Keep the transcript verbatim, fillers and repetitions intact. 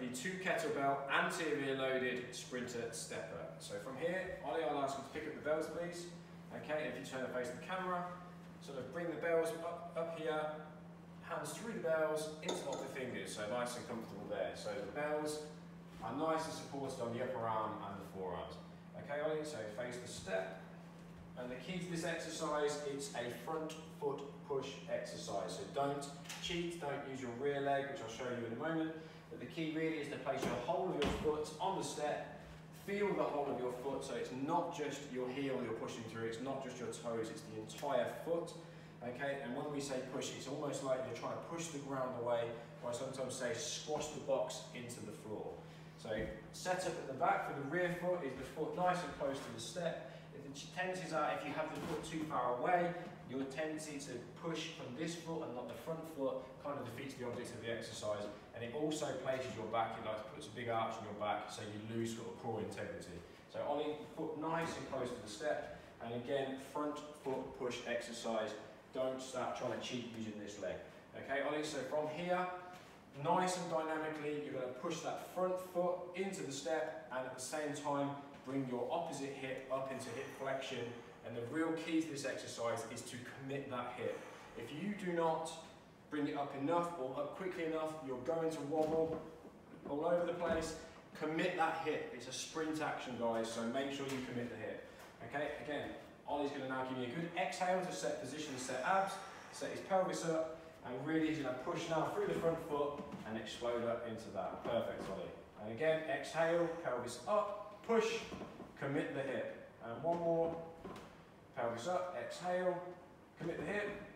the two kettlebell anterior loaded sprinter stepper. So from here, Ollie, I'll ask you to pick up the bells, please. Okay, if you turn and face the camera, sort of bring the bells up, up here, hands through the bells, interlock the fingers, so nice and comfortable there. So the bells are nice and supported on the upper arm and the forearms. Okay, Ollie, so face the step. And the key to this exercise, it's a front foot push exercise. So don't cheat, don't use your rear leg, which I'll show you in a moment. But the key really is to place your whole of your foot on the step, feel the whole of your foot, so it's not just your heel you're pushing through, it's not just your toes, it's the entire foot. Okay, and when we say push, it's almost like you're trying to push the ground away, or I sometimes say squash the box into the floor. So set up at the back for the rear foot is the foot nice and close to the step. The tendencies are, if you have the foot too far away, your tendency to push from this foot and not the front foot kind of defeats the object of the exercise, and it also places your back, it like puts a big arch in your back, so you lose sort of core integrity. So Ollie, foot nice and close to the step, and again, front foot push exercise. Don't start trying to cheat using this leg. Okay, Ollie, so from here, nice and dynamically, you're going to push that front foot into the step, and at the same time, bring your opposite hip up into hip flexion, and the real key to this exercise is to commit that hip. If you do not bring it up enough or up quickly enough, you're going to wobble all over the place. Commit that hip. It's a sprint action, guys, so make sure you commit the hip. Okay, again, Ollie's going to now give me a good exhale to set position, set abs, set his pelvis up, and really he's going to push now through the front foot and explode up into that. Perfect, Ollie. And again, exhale, pelvis up, push, commit the hip. And one more, pelvis up, exhale, commit the hip,